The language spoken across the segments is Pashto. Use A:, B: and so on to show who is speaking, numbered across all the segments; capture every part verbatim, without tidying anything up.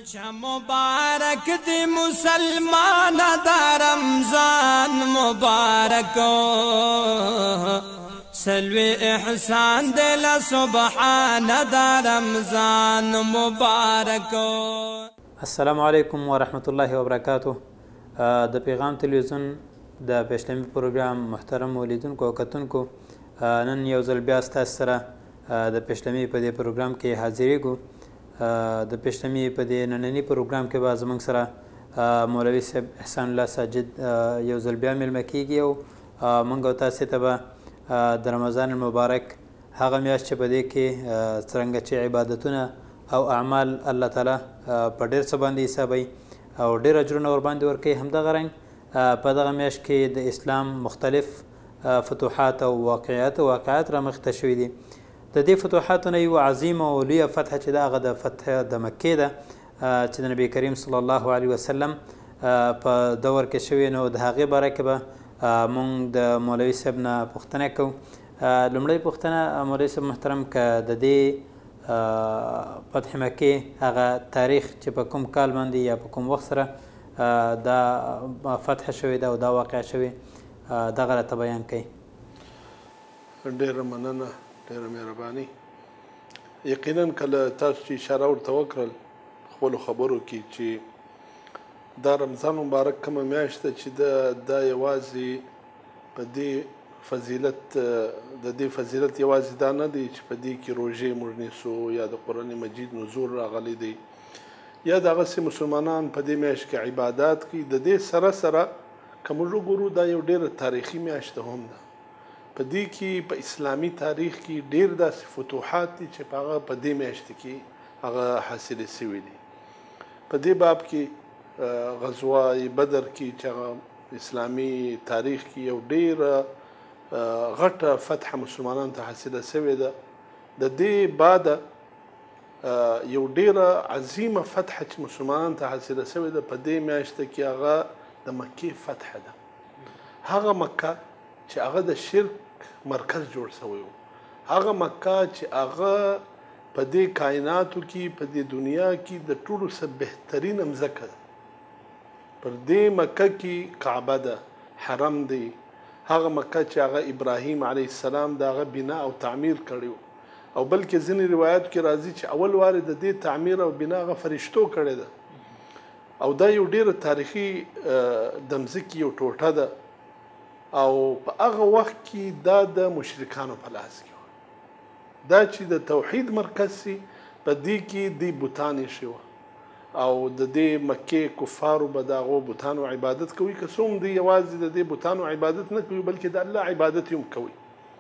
A: مبارک دی مسلمان دا رمضان مبارک سلوی احسان دل سبحان دا رمضان مبارک.
B: السلام علیکم ورحمت الله وبرکاته. د پیغام تلویزیون د پښتني پروګرام محترم اولیدونکو او کتونکو، نن یو ځل بیا ستاسو سره د پښتني په دې پروګرام کې حاضرېږو. د پښتني په دې ننني پروګرام کې به زموږ سره مولوي صاحب احسان الله ساجد یو ځل بیا میلمه کېږي او موږ او تاسې ته به د رمضان المبارک هغه میاشت چې په دې کې څرنګه چې عبادتونه او اعمال الله تعالی په ډېر څه باندې حسابوي او ډېر اجرونه ورباندې ورکوي، همدغه رنګ په دغه میاشت کې د اسلام مختلف فتوحات او واقعات او واقعات رامخته شوي دي. د دې فتوحاتو نه یوه عظیمه او لویه فتحه چې ده هغه د فتح د مکې ده چې د نبي کریم صلی الله علیه وسلم په دور کې شوې. نو د هغې باره کې به مونږ د مولوي صاحب نه پوښتنه کوو. لومړۍ پوښتنه مولوي صاحب محترم، که د دې فتح مکې هغه تاریخ چې په کوم کال باندې یا په کوم وخت سره دا فتح شوې ده او دا واقع شوې، دغه راته بیان کوي.
C: ډېره مننه، ډېره مهرباني. یقینا کله تاسو چې اشاره ورته وکړل خپلو خبرو کې چې دا رمضان مبارک کومه میاشت ده چې ده دا یوازې په دې فضیلت د دې فضیلت یوازې دا نه دی چې په دې کې روژې موږ نیسو یا د قرآن مجید نزول راغلی دی یا دغسې مسلمانان په دې میاشت کې عبادات کوي. د دې سره سره که موږ وګورو دا یو ډېره تاریخي میاشت هم ده. په دې کې په اسلامي تاریخ کې ډېر داسې فتوحات دي چې په هغه په دې میاشت کې هغه حاصلې شوي دي. په دې باب کې غزوه بدر کې چې هغه اسلامي تاریخ کې یو ډېره غټه فتح مسلمانانو ته حاصله شوې ده. د دې بعده یو ډېره عظیمه فتح چې مسلمانانو ته حاصله شوې ده په دې میاشت کې هغه د مکې فتح ده. هغه مکه چې هغه د شرک مرکز جوړ شوی و، هغه مکه چې هغه په دې کائناتو کې په دې دنیا کې د ټولو څه بهترینه مځکه ده. پر دې مکه کې کعبه ده، حرم دی. هغه مکه چې هغه ابراهیم علیه السلام د هغه بنا او تعمیر کړی و، او بلکې ځینې روایات کې راځي چې اول وارې د دې تعمیر او بنا هغه فرشتو کړې ده. او دا یو ډېره تاریخي د مځکې یو ټوټه ده او په هغه وخت کې دا د مشرکانو په لاس کې وه. دا چې د توحید مرکز سي په دې کې د بوتان ایښي وه او د دې مکې کفارو به د هغو بوتانو عبادت کوي. که څه هم دوی یوازې د دې بوتانو عبادت نه کوي بلکې د الله عبادت هم کوي.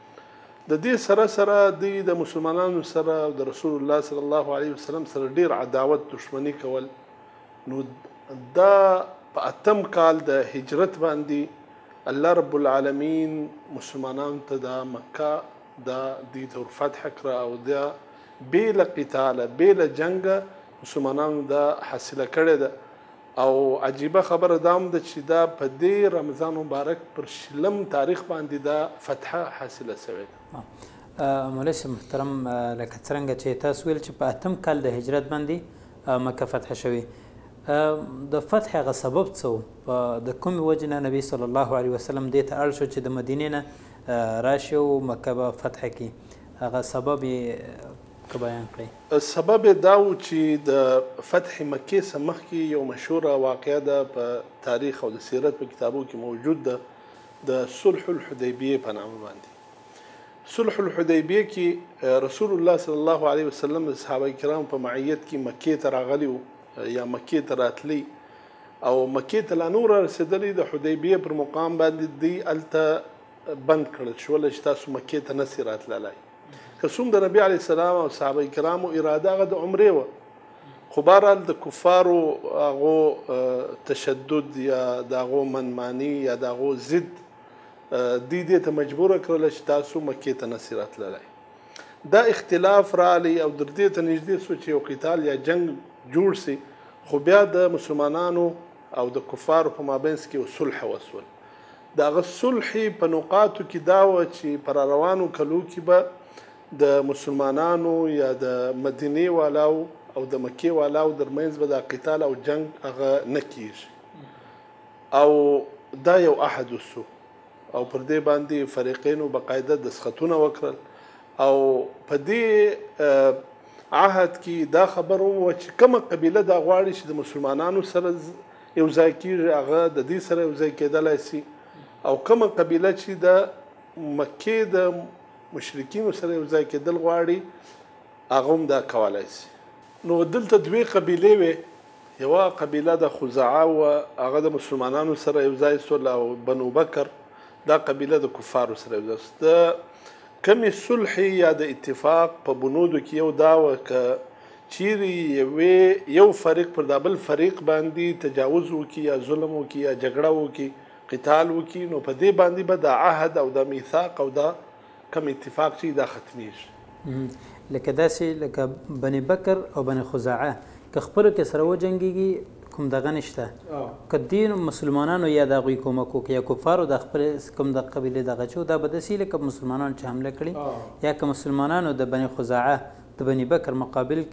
C: د دې سره سره دوی د مسلمانانو سره او د رسول الله صلی الله علیه وسلم سره ډېر عداوت دښمني کول. نو دا په اتم کال د هجرت باندې الله رب العالمین مسلمانانو ته دا مکه دا دې ته فتح کړه او دا بې له قتاله بې له جنګه مسلمانانو دا حاصله کړې ده. او عجیبه خبره دا هم ده چې دا په دې رمضان مبارک پر شلم تاریخ باندې دا فتحه حاصله شوې ده.
B: مولوي صاحب محترم، لکه څرنګه چې تاسو ویل چې په اتم کال د هجرت باندې مکه فتح شوې، د فتح هغه سبب څه و؟ د کومې وجې نه نبي صلی الله علیه وسلم دې ته اړ شو چې د مدینې نه راشي او مکه به فتح کړي؟ هغه سبب یې که بیان کړئ.
C: سبب یې دا و چې د فتح مکې څخه مخکې یو مشهوره واقعه ده په تاریخ او د سیرت په کتابو کې موجود ده، د صلح الحدیبیې په نامه باندې. صلح الحدیبیې کې رسول الله صلی الله علیه وسلم د صحابه کرامو په معیت کې مکې ته راغلی و یا مکې ته راتلی او مکې ته لا نور رسېدلی د حدیبیې پر مقام باندې دوی هلته بند کړل شول چې تاسو مکې ته نسئ راتللی. که څوم د نبي علیه السلام او صحابه کرامو اراده هغه د عمرې وه، خو بهرحال د کفارو هغو تشدد یا د هغو منماني یا د هغو ضد دوی دې ته مجبوره کړله چې تاسو مکې ته نسئ راتللی. دا اختلاف راغلی او در دې ته نږدې سو چې یو قتال یا جنګ جوړ سي، خو بیا د مسلمانانو او د کفارو په مابینځ کې یو صلح وسول. د هغه صلح په نقاطو کې دا وه چې په راروانو کلو کې به د مسلمانانو یا د مدینې والاو او د مکې والاو ترمنځ به دا قتال او جنگ هغه نه کیږي او دا یو عهد وسو او پر دې باندې فریقینو باقاعده دسخطونه وکړل او په دې عهد کې دا خبر و چې کومه قبیله دا غواړي چې د مسلمانانو سره یو ځای کېږي هغه د دې سره یو ځای کېدلی سي او کومه قبیله چې د مکې د مشرکینو سره یو ځای کېدل غواړي هغه هم دا کولی سي. نو دلته دوې قبیلې وې، یوه قبیله د خزاعه وه، هغه د مسلمانانو سره یو ځای سول او بنو بکر دا قبیله د کفارو سره یو ځای سول. د کمې صلح یا د اتفاق په بنودو کې یو دا وه که چیرې یوې یو فریق پر دا بل فریق باندې تجاوز وکړي یا ظلم وکړي یا جګړه وکړي قتال وکړي نو په دې باندې به دا عهد او دا میثاق او دا کم اتفاق چې دا ختمیږي.
B: لکه داسې لکه بني بکر او بني خزاعه که خپلو کې سره وجنګېږي کوم دغه نشته که دې مسلمانانو یا د هغوی کومک وکړي یا کفارو د خپل کوم د قبیلې دغه چې دا به داسې لکه مسلمانانو چې حمله کړي یا که مسلمانانو د بني خزاعه د بني بکر مقابل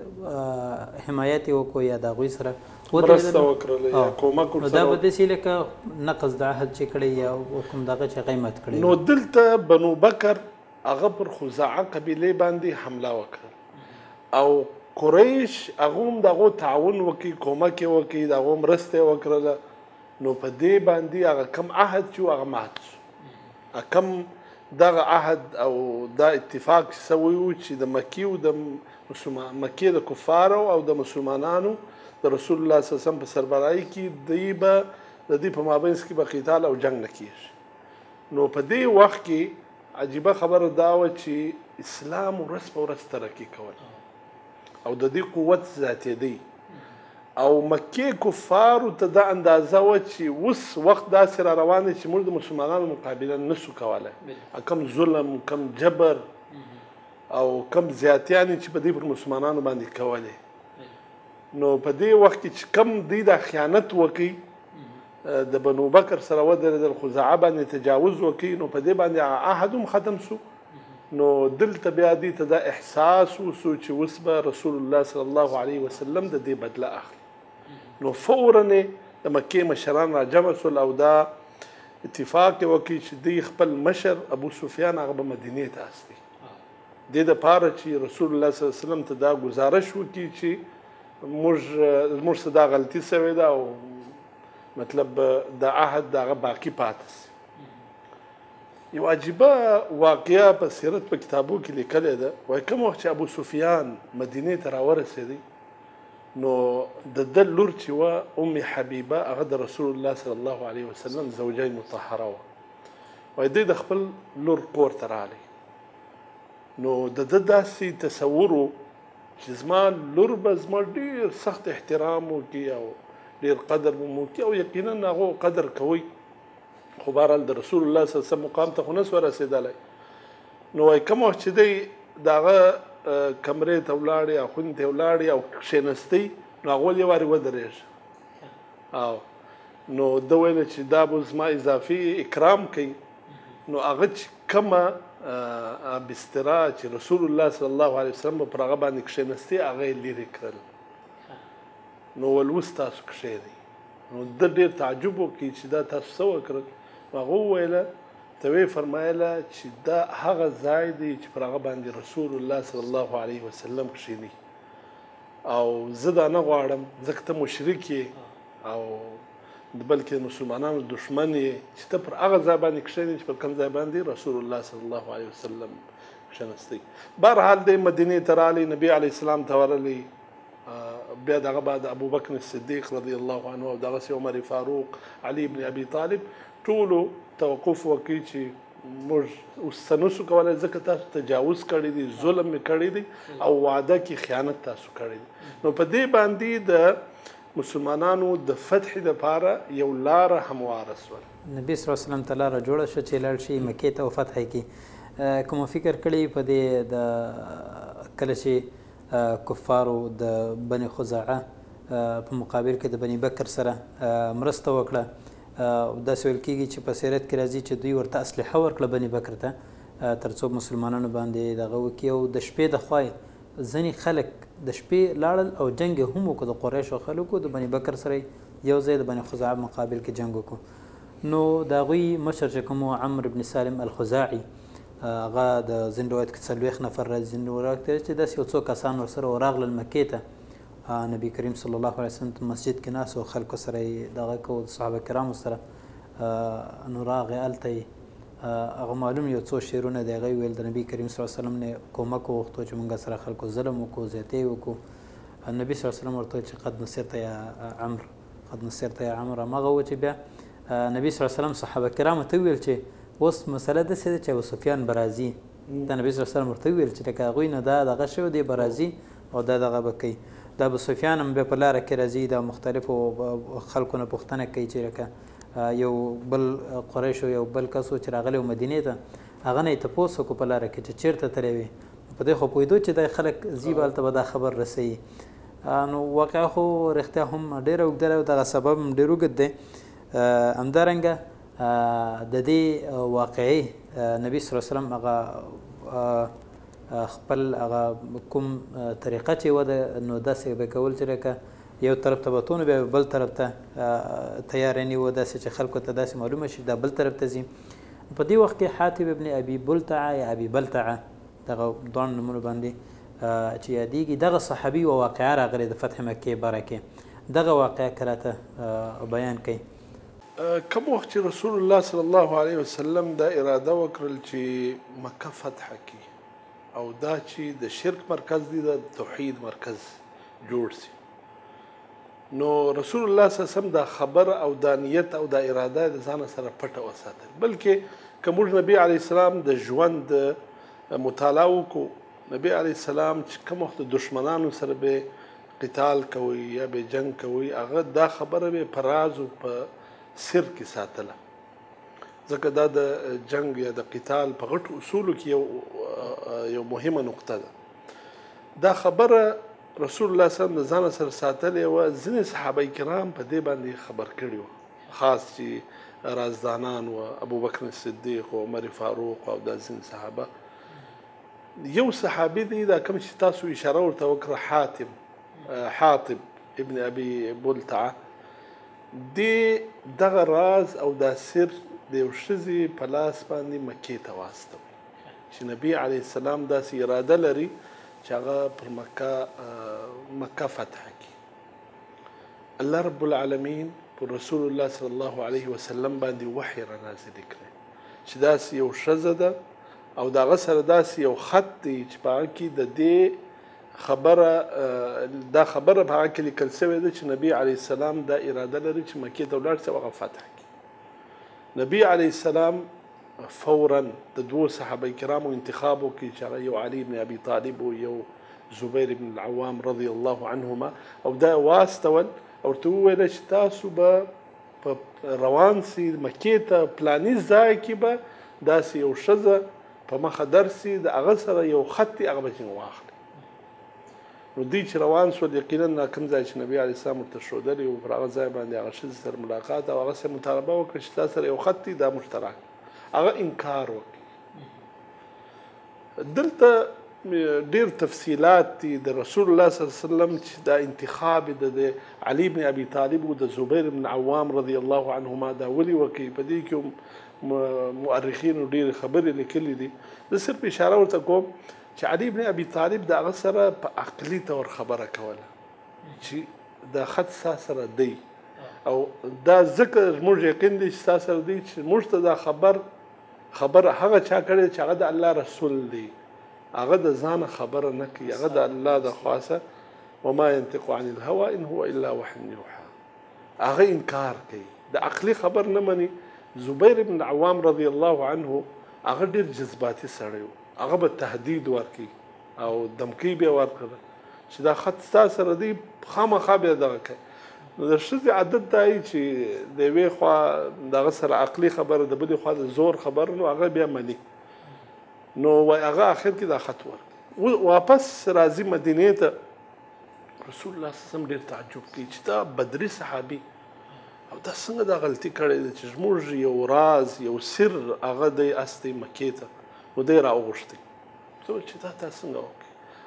B: کې حمایت یې وکړو یا د هغوی سره
C: مرسته وکړله یا کومک ورسره
B: دا به داسې لکه نقض د عهد چې کړی یا کوم دغه چې هغه یې مات کړی.
C: نو دلته بنو بکر هغه پر خزاعه قبیلې باندې حمله وکړه او قریش هغه هم د هغو تعاون وکړي کومک یې وکړي د هغو مرسته یې وکړله نو په دې باندې هغه کم عهد چې هغه مات شو. کم دغه عهد او دا اتفاق چې سوی و چې د مکې او د مکې د کفارو او د مسلمانانو د رسول الله صلی الله علیه وسلم په سربراهي کې دوی به د دې په مابینځ کې به قتال او جنګ نه کېږي. نو په دې وخت کې عجیبه خبره دا وه چې اسلام ورځ په ورځ ترقي کول او د دې قوت زیاتېدی او مکې کفارو ته دا اندازه وه چې اوس وخت داسې را روان دی چې موږ د مسلمانانو مقابله نسو کولی، کم ظلم کم جبر او کم زیاتیانې چې په دې پر مسلمانانو باندې کولې. نو په دې وخت کې چې کم دوی دا خیانت وکړي د بنو بکر سره ودرېدل خزاعه باندې تجاوز وکړي نو په دې باندې عهد هم ختم سو. نو دلته بیا دې ته دا احساس وسو چې اوس به رسول الله صلی الله علیه وسلم د دې بدله اخلي. نو فورا د مکې مشران را جمع سول او دا اتفاق یې وکړي چې دوی خپل مشر ابو سفیان هغه به مدینې ته استوي دې دپاره چې رسول الله صلی الله علیه وسلم ته دا ګزارش وکړي چې موږ زموږ څه دا غلطي سوې ده او مطلب د عهد دغه باقي پاتې سي. یو عجیبه واقعه په سیرت په کتابو کې لیکلې ده وایي کوم وخت چې ابو سفیان مدینې ته راورسېدی نو د ده لور چې وه ام حبیبه هغه د رسول الله صلی الله علیه وسلم زوجه مطهره وه. وایي دی د خپل لور کور ته راغلی نو د ده داسې تصور و چې زما لور به زما ډېر سخت احترام وکړي او ډېر قدر به مو وکړي او یقینا هغو قدر کوئ خو بهرحال د رسول الله صلی الله علیه وسلم مقام ته خو نه سوه رسېدلی. نو وایي کوم وخت چې دی د هغه کمرې ته ولاړې او خونې ته ولاړې او کښېنستی نو هغه ولې وارې ودرېږه او نو ده ویله چې دا به زما اضافي اکرام کوي نو هغه چې کومه بستره چې رسول الله صلی الله علیه وسلم به پر هغه باندې کښېنستی هغه یې لرې کړل. نو ول اوس تاسو کښېنئ نو ده ډېر تعجب وکړي چې دا تاسو څه وکړل. هغه وویله ته ویې فرمایله چې دا هغه ځای دی چې پر هغه باندې رسول الله صلی الله علیه وسلم کښېني او زه دا نه غواړم ځکه ته مشرک یې او بلکې مسلمانانو دشمن یې چې ته پر هغه ځای باندې کښېنې چې پر کوم ځای باندې رسول الله صلی الله علیه وسلم کښېنستی. بهرحال دی مدینې ته راغلی نبي علیه السلام ته ورغلی بیا دغه بعد ابوبکر صدیق رضی الله عنه او دغسې عمر فاروق علي بن ابي طالب ټولو توقف وکړي چې موږ اوس څه نسو کولی ځکه تاسو تجاوز کړی دی ظلم مې کړی دی او وعده کې خیانت تاسو کړی دی. نو په دې باندې د مسلمانانو د فتح دپاره یو لاره همواره سول.
B: نبي صلی الله علیه وسلم ته لاره جوړه شوه چې لاړ شي مکې ته او فتح یې کړي. کوم فکر کړی په دې د کله چې کفارو د بني خزاعه په مقابل کې د بني بکر سره مرسته وکړه داسې ویل کېږي چې په سیرت کې راځي چې دوی ورته اسلحه ورکړه بني بکر ته تر څو مسلمانانو باندې دغه وکړي او د شپې د خوا ځینې خلک د شپې لاړل او جنګ یې هم وکړو د قریشو خلکو د بني بکر سره یو ځای د بني خزاعه مقابل کې جنګ وکړو نو د هغوی مشر چې کوم عمرو بن سالم الخزاعي هغه د ځینې روایت کې څلوېښت نفر راځي ځینې روایت کې چې داسې یو څو کسان ورسره ورغلل مکې ته نبي کریم صلی الله علیه وسلم په مسجد کې ناست و خلکو سره یې دغه کو صحابه کرامو سره نو راغی هلته یې هغه معلوم یو څو شعرونه د هغه ویل د نبي کریم صلی الله علیه وسلم نه کومک وغوښتو چې موږ سره خلکو ظلم وکړو زیاتۍ وکړو نبي صلی الله علیه وسلم ورته چې قد نصرت یا عمرو قد نصرت یا عمرو هماغه و چې بیا نبي صلی الله علیه وسلم صحابه کرامو ته وویل چې اوس مسله داسې ده چې ابو سفیان به راځي دا نبي صلی الله علیه وسلم ورته وویل چې لکه هغوی نه دا دغه شوی دی به راځي او دا دغه به کوي دا ابو سفیان هم بیا په لاره کې راځي د مختلفو خلکو نه پوښتنه کوي چې لکه یو بل قریشو یو بل کس و چې راغلی و مدینې ته هغه نه یې تپوس وکړو په لاره کې چې چېرته تللی وې په دې خو پوهېدو چې دا خلک ځي به هلته به دا خبر رسوي نو واقعه خو رښتیا هم ډېره اوږده ده او دغه سبب هم ډېر اوږد دی همدارنګه د دې واقعي نبي صلی الله علیه وسلم هغه خپل هغه کوم طریقه چې وه نو داسې به کول چې لکه یو طرف ته به تونو بیا بل طرف ته تیار نیوه داسې چې خلکو ته داسې معلومه شي دا بل طرف ته ځي په دې وخت کې حاتب ابن ابي بلتعه یا ابي بلتعه دغه دواړو نومونو باندې چې یادېږي دغه صحابي و واقعه راغلې د فتح مکې باره کې دغه واقعه که راته بیان کوي
C: کوم وخت چې رسول الله صلی الله علیه وسلم دا اراده وکړل چې مکه فتح کړي او دا چې د شرک مرکز دی د توحید مرکز جوړ سي نو رسول الله صلی الله علیه وسلم دا خبر او دا نیت او دا اراده د ځان سره پټه وساتل بلکې که موږ نبی علیه السلام د ژوند مطالعه وکړو نبی علیه السلام چې کوم وخت د دشمنانو سره به قتال کوي یا به جنگ کوي هغه دا خبره به په راز او په سر کې ساتله ځکه دا د جنگ یا د قتال په غټو اصولو کې یو یو مهمه نقطه ده دا خبره رسول الله صلی الله علیه وسلم د ځان سره ساتلې وه ځینې صحابه کرام په دې باندې خبر کړي وو خاص چې رازدانان و ابوبکر صدیق و عمر فاروق او دا ځینې صحابه یو صحابي دی دا کوم چې تاسو اشاره ورته وکړه حاتم حاطب ابن ابي بلتعه دی دغه راز او دا سر د یو ښځې په لاس باندې مکې ته واستوي چې نبي علیه السلام داسې اراده لري چې هغه پر مکه مکه فتح کړي الله رب العالمین پر رسول الله صلی الله علیه وسلم باندې وحی را نازل کړی چې داسې یو ښځه ده او د هغه سره داسې یو خط دی چې په هغه کې د دې خبره دا خبره په هغه کې لیکل شوې ده چې نبی علیه السلام دا اراده لري چې مکې ته ولاړ شي او هغه فتح کړي نبی علیه السلام فورا د دوو صحابه کرامو انتخاب وکړي چې هغه یو علي بن ابي طالب او یو زبیر بن العوام رضی الله عنهما او دا واستول او ورته وویل چې تاسو به په روان سي مکې ته پلاني ځای کې به داسې یو ښځه په مخه درسي د هغه سره یو خط دی هغه به ځینې واخلي نو دوی چې روان شول یقینا کوم ځای چې نبي علیه السلام ورته ښودلی و پر هغه ځای باندې هغه ښځې سره ملاقات او هغه سره مطالبه وکړه چې تا سره یو خط دی دا مشترک هغه انکار وکړي دلته ډېر تفصیلات دي د رسول الله صلی الله علیه وسلم چې دا انتخاب د علي بن ابي طالب او د زبیر بن عوام رضی الله عنهما دا ولې وکړي په دې کې مؤرخینو ډېرې خبرې لیکلي دي زه صرف اشاره ورته کوم چې علي بن ابي طالب د هغه سره په عقلي طور خبره کوله چې دا خط ستا سره دی او دا ځکه موږ یقین دی چې ستا سره دی چې موږ ته دا خبر خبر هغه چا کړی چې هغه د الله رسول دی هغه د ځانه خبره نه کوي هغه د الله د خاصه وما ينطق عن الهوى ان هو الا وحي يوحى هغه انکار کوي د عقلي خبر نه مني زبیر بن عوام رضی الله عنه هغه ډېر جذباتي سړی و هغه به تهدید ورکړي او دمکۍ به ورکړه چې دا خط ستا سره دی خامخا بیا دغه کوي نو د ښځې عادت دا وي چې د یوې خوا د هغه سره عقلي خبره د بلې خوا د زور خبره نو هغه بیا مني نو وایي هغه آخر کې دا خط ورکړي واپس راځي مدینې ته رسول الله صلی الله علیه وسلم ډېر تعجب کوي چې دا بدري صحابي او دا څنګه دا غلطي کړې ده چې زموږ یو راز یو سر هغه دی استې مکې ته نو دی راوغوښتی څه چې دا تا څنګه وکړي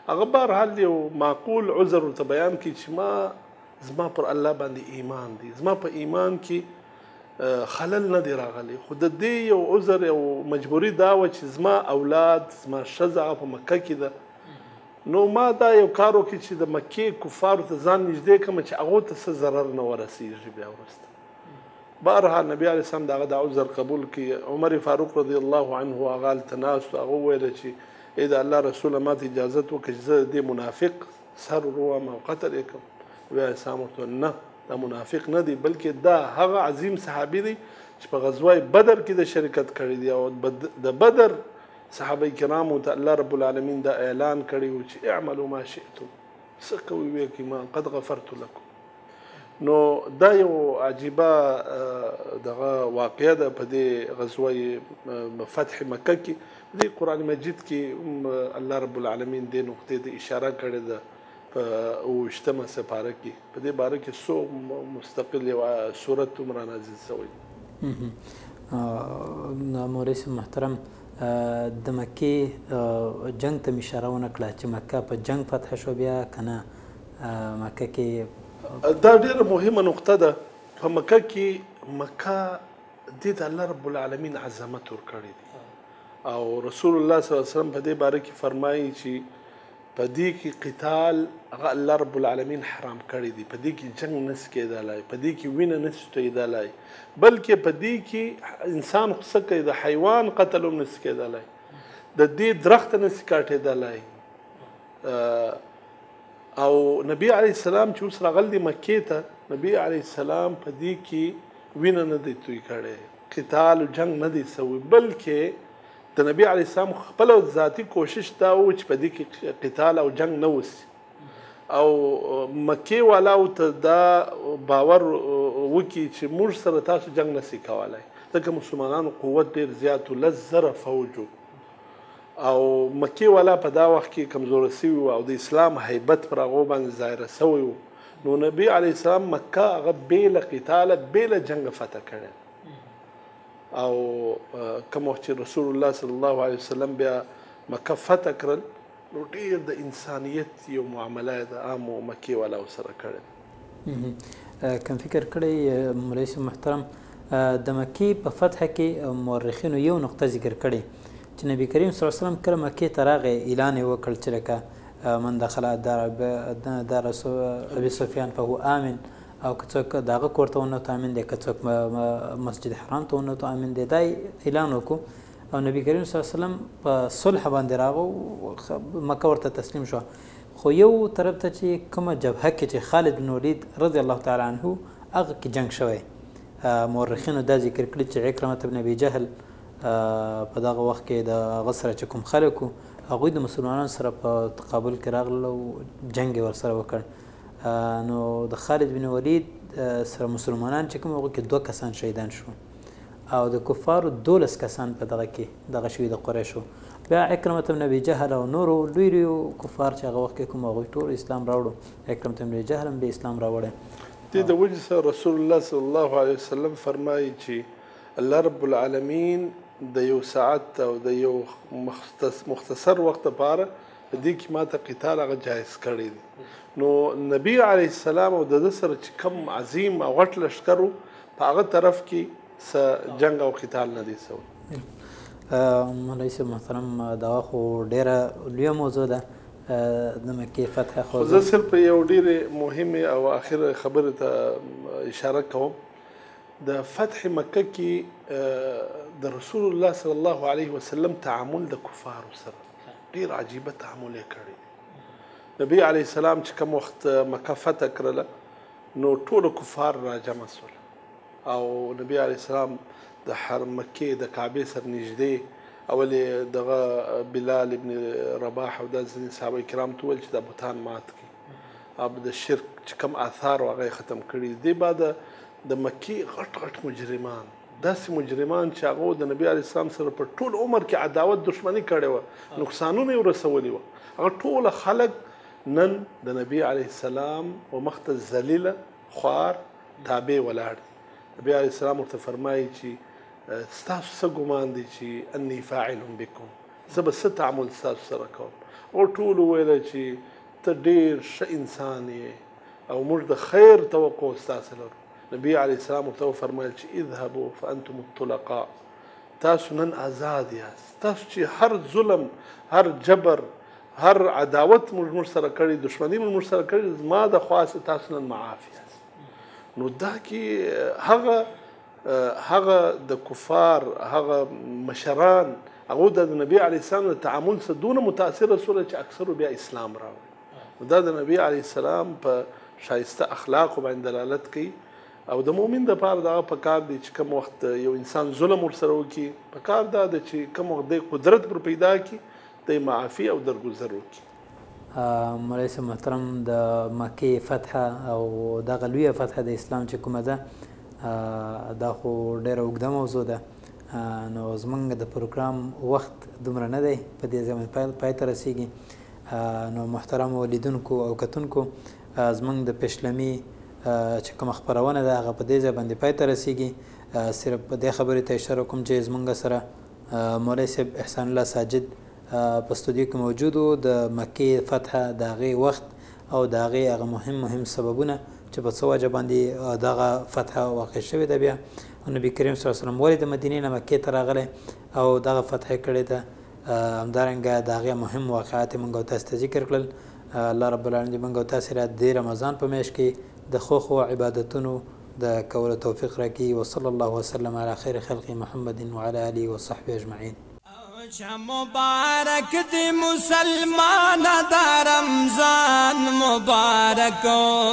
C: هغه بهرحال یو معقول عذر ورته بیان کړي چې ما زما پر الله باندې ایمان دی، زما په ایمان کې خلل نه دی راغلی، خو د دې یو عذر یو مجبوري دا وه چې زما اولاد زما ښځه هغه په مکه کې ده، نو ما دا یو کار وکړي چې د مکې کفارو ته ځان نږدې کړم چې هغو ته څه ضرر نه ورسېږي بیا وروسته. بهرحال نبي علیه السلام د هغه د عذر قبول کړي. عمر فاروق رضی الله عنه هغه هلته ناست و، هغه وویله چې ای د الله رسوله ما ته اجازت وکړه چې زه د دې منافق سر وروم او قتل یې کړم. نبي علیه السلام ورته نه، دا منافق نه دی، بلکې دا هغه عظیم صحابي دی چې په غزوه بدر کې د شرکت کړی دی او د بدر صحابه کرامو ته الله رب العالمین دا اعلان کړی و چې اعملوا ما شئتم، څه کوئ ویې کوئ، ما قد غفرت لكم. نو دا یو عجیبه دغه واقعه ده په دې غزوه فتح مکه کې. په دې قرآن مجید کې الله رب العالمین دې نقطې ته اشاره کړې ده په اوویشتمه سپاره کې. په دې باره کې څو مستقل یو سورت هم را نازل شوی.
B: مورث محترم، د مکې جنگ ته مې اشاره ونه کړه چې مکه په جنگ فتح شو بیا که نه مکه کې؟
C: دا ډېره مهمه نقطه ده. په مکه کې مکه دې ته الله رب العالمین عظمت ورکړی دی او رسول الله صلی الله علیه وسلم په دې باره کې فرمایي چې په دې کې قتال هغه الله رب العالمین حرام کړی دی، په دې کې جنگ نس کېدلی، په دې کې وینه نس تویدلی، بلکې په دې کې انسان خو څه کوي، د حیوان قتل هم نس کېدلی، د دې درخت نس کاټېدلی. او نبی علیه السلام چې اوس راغلی دی مکې ته، نبی علیه السلام په دې کې وینه نه دی توی کړی، قتال و جنگ نه دی سوی، بلکې د نبی علیه السلام خپل ذاتي کوشش دا و چې په دې کې قتال او جنگ نه وسي او مکې والاو ته دا باور وکړي چې موږ سره تاسو جنگ نسي کولی، ځکه مسلمانانو قوت ډېر زیات و، لس زره فوج او مکې والا په دا وخت کې کمزوره سوي و او د اسلام هیبت پر هغو باندې ظاهره سوی و. نو نبی علیه السلام مکه هغه بې له قتاله بې له جنګه فتح کړی او کوم وخت چې رسول الله صلی الله علیه وسلم بیا مکه فتح کړل نو ډېر د انسانیت یو معامله یې د عامو مکې والاو سره کړې.
B: کوم فکر کړی مولوي محترم د مکې په فتح کې مورخینو یو نقطه ذکر کړې چې نبی کریم صلی الله علیه وسلم کله مکې ته راغی اعلان یې وکړ چې لکه من دخل دار ابي سفیان فهو آمن، او که څوک د هغه کور ته ونوت امن دی، که څوک مسجد حرام ته ونوت امن دی. دا اعلان وکړو او نبی کریم صلی الله علیه وسلم په صلح باندې راغو، مکه ورته تسلیم شو. خو یو طرف ته چې کومه جبهه کې چې خالد بن ولید رضی الله تعالی عنه هغه کې جنگ شوی، مورخینو دا ذکر کړي چې عکرمه بن ابي جهل په دغه وخت کې د هغه سره چې کوم خلک وو هغوی د مسلمانانو سره په تقابل کې راغلل او جنګ یې ورسره وکړ. نو د خالد بن ولید سره مسلمانان چې کوم هغو کې دوه کسان شهیدان شو او د کفارو دولس کسان په دغه کې دغه شوي د قریشو. بیا عکرمه بن ابي جهل او نورو لوی لوی کفار چې هغه وخت کې کوم هغوی ټول اسلام راوړو، عکرمه بن ابي جهل هم بیا اسلام راوړی.
C: دې د وجې سره رسول الله صلی الله علیه وسلم فرمایي چې الله رب العالمین د یو ساعت او د یو مختصر وخت لپاره په دې کې ما ته قتال هغه جایز کړی دی. نو نبی علیه السلام او د ده سره چې کوم عظیم او غټ لښکر و په هغه طرف کې څه جنګ او قتال نه دی سوی.
B: مولوي صاحب محترم دا خو ډېره لویه موضوع ده د مکې فتح.
C: خو زه صرف یو ډېرې مهمې او آخر خبرې ته اشاره کوم. د فتح مکه کې د رسول الله صلی الله علیه وسلم تعامل د کفارو سره ډېر عجیبه تعامل یې کړی. نبی علیه السلام چې کوم وخت مکه فتح کړله نو ټولو کفار را جمع شول او نبی علیه السلام د حرم مکې د کعبې سره نږدې اول یې دغه بلال ابن رباح او دا ځینې صحابه کرام ته وویل چې دا بوتان مات کړي او د شرک چې کوم آثار و هغه یې ختم کړي. دې بعد د مکې غټ غټ مجرمان، داسې مجرمان چې هغو د نبي علیه السلام سره په ټول عمر کې عداوت دښمني کړې وه، نقصانونه یې ورسولي وه، هغه ټوله خلک نن د نبی علیه السلام و مخ ته ذلیله خوار تابع ولاړ دي. نبی علیه السلام ورته فرمایي چې ستاسو څه ګمان دی چې انی فاعل بکم، زه به څه تعامل ستاسو سره کوم. او ټولو ویله چې ته ډېر ښه انسان یې او موږ د خیر توقع ستاسې لرو. نبي علیه السلام ورته وفرمیل چې اذهبوا فانتم الطلقاء، تاسو نن آزاد یاست. تاسو چې هر ظلم، هر جبر، هر عداوت موږ موږ سره کړې، دښمني موږ موږ سره کړې، زما د خوا تاسو نن معاف یاست. نو دا کې هغه هغه د کفار، هغه مشران، هغه د نبي علیه السلام د تعامل څخه دونه متاثره شول چې اکثرو بیا اسلام راوړ. دا د نبي علیه السلام په ښایسته اخلاقو باندې دلالت کوي. او د مؤمن دپاره دغه پکار دی چې کوم وخت یو انسان ظلم ورسره وکړي، پکار دا ده چې کوم وخت دی قدرت پر پیدا کړي، دی معافي او درګذر وکړي.
B: مولوي صاحب محترم، د مکې فتحه او دغه لویه فتحه د اسلام چې کومه ده دا خو ډېره اوږده موضوع ده، نو زمونږ د پروګرام وخت دومره نه دی په دې ځای باندې پای ته رسیږي. نو محترمو لیدونکو او کتونکو، زمونږ د پیشلمي چې کومه خپرونه ده هغه په دې ځای باندې پای ته رسیږي. صرف په دې خبرې ته اشاره کوم چې زمونږ سره مولوي صاحب احسان الله ساجد په استودیو کې موجود و. د مکې فتحه، د هغې وخت او د هغې هغه مهم مهم سببونه چې په څه وجه باندې دغه فتحه واقع شوې ده. بیا نبي کریم صلی الله علیه وسلم ولې د مدینې نه مکې ته راغلی او دغه فتحه یې کړې ده. همدارنګه د هغې مهم واقعات یې موږ او تاسو ته ذکر کړل. الله رب العالمین دې موږ او تاسې را د رمضان په میاشت کې د ښو ښو عبادتونو د کولو توفیق راکړي. وصلی الله وسلم علی خیر خلق محمد وعلى آله وصحبه اجمعین.
A: مبارک دی مسلمان دا رمضان مبارک،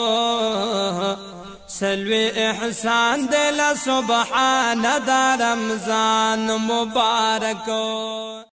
A: سلوی احسان دل سبحان دا رمضان مبارک.